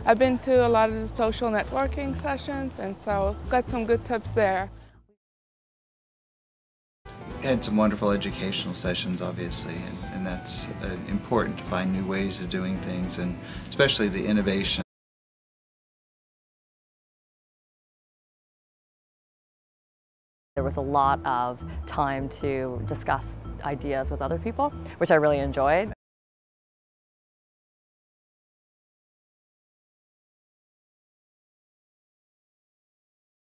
I've been to a lot of the social networking sessions, and so got some good tips there. Had some wonderful educational sessions, obviously, and that's important to find new ways of doing things, and especially the innovation. There was a lot of time to discuss ideas with other people, which I really enjoyed.